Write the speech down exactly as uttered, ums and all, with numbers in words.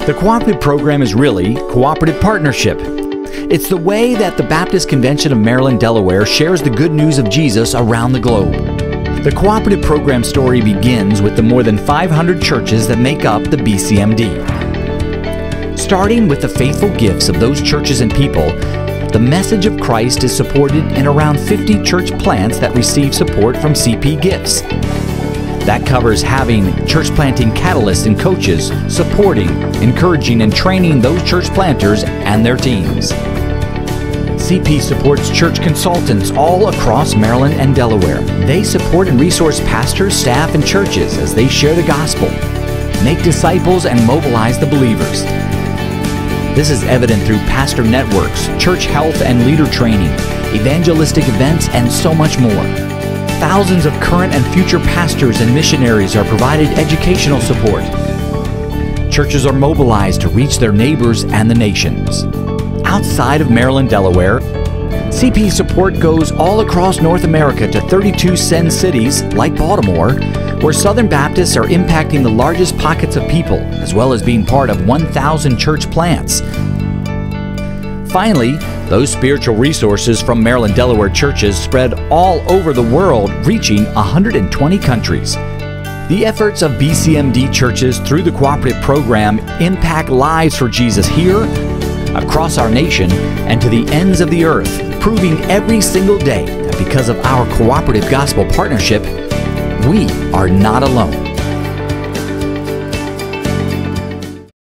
The Cooperative Program is really cooperative partnership. It's the way that the Baptist Convention of Maryland, Delaware shares the good news of Jesus around the globe. The Cooperative Program story begins with the more than five hundred churches that make up the B C M D. Starting with the faithful gifts of those churches and people, the message of Christ is supported in around fifty church plants that receive support from C P Gifts. That covers having church planting catalysts and coaches supporting, encouraging, and training those church planters and their teams. C P supports church consultants all across Maryland and Delaware. They support and resource pastors, staff, and churches as they share the gospel, make disciples, and mobilize the believers. This is evident through pastor networks, church health and leader training, evangelistic events, and so much more. Thousands of current and future pastors and missionaries are provided educational support. Churches are mobilized to reach their neighbors and the nations. Outside of Maryland, Delaware, C P support goes all across North America to thirty-two Send cities like Baltimore, where Southern Baptists are impacting the largest pockets of people, as well as being part of one thousand church plants. Finally, those spiritual resources from Maryland, Delaware churches spread all over the world, reaching one hundred twenty countries. The efforts of B C M D churches through the Cooperative Program impact lives for Jesus here, across our nation, and to the ends of the earth, proving every single day that because of our cooperative gospel partnership, we are not alone.